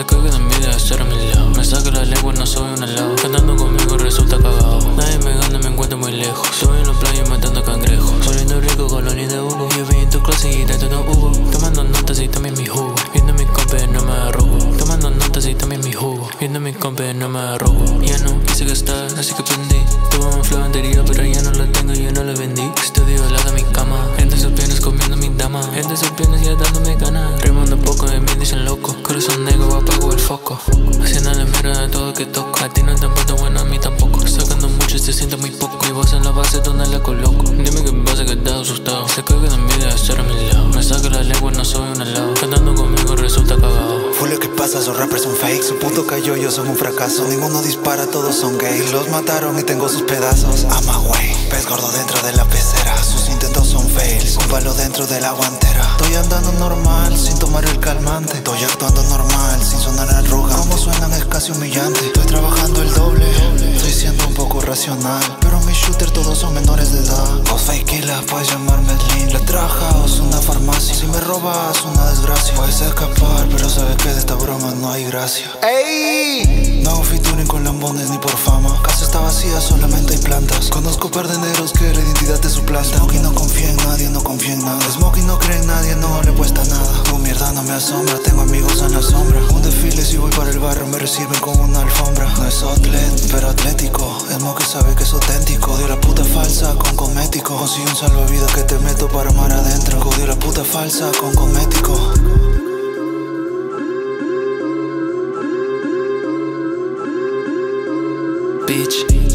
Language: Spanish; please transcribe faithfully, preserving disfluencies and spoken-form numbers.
caga de envidia de estar a mi lado. Me saca la lengua, no soy un helado. Cantando conmigo resulta cagado. Nadie me gana, me encuentro muy lejos. Estoy en la playa matando cangrejos. Oliendo rico, colonia de Hugo. Yo vi en tu clase y dentro no hubo. Tomando notas y también mi jugo. Viendo mi compa no me arrugo. Tomando notas y también mi jugo. Viendo mi compa no me arrugo. Ya no quise gastar, así que aprendí. Tuve un flow anterior, pero ya no lo tengo, ya no lo vendí. Estudio al lado de mi cama. Entre sus piernas comiendo mi dama. Entre sus piernas ya dándome ganas. Rimando poco y me dicen loco. Corazón negro, apago el foco. Haciendo la mierda de todo que toco. A ti no te importa, bueno, a mí tampoco. Sacando mucho y se siente muy poco. Mi voz en la base donde la coloco. Dime qué pasa que estás asustado. Se caga de envidia de estar a mi lado. Me saca la lengua, no soy un helado. Cantando conmigo resulta cagado. Fue lo que pasa, esos rappers son fake. Su punto cayó, yo soy un fracaso. Ninguno dispara, todos son gays. Los mataron y tengo sus pedazos. I'm away, pez gordo dentro de la pecera. Sus intentos son fails, un palo dentro de la guantera. Estoy andando normal, sin tomar el calmante. Estoy actuando normal, sin sonar arrogante. Como suenan es casi humillante. Estoy trabajando el doble, estoy siendo un poco racional. Pero mis shooters todos son menores de edad. Vos fake killer, puedes llamarme Slim. La traja es una farmacia. Si me robas, una desgracia. Puedes escapar, pero sabes que de esta broma no hay gracia. ¡Ey! No hago featuring con lambones ni por fama. Casa está vacía, solamente hay plantas. Conozco perdeneros que la identidad te suplanta. Smokey no confía en nadie, no confía en nada. Smokey no cree en nadie, no le cuesta nada. Tu mierda no me asombra, tengo amigos en la sombra. Un desfile si voy para el barrio me reciben con una alfombra. No es outlet, pero atlético. Smokey sabe que es auténtico. Odio la puta falsa con cosmético. Consigo un salvavidas que te meto para mar adentro. Odio la puta falsa con cosmético. Bitch.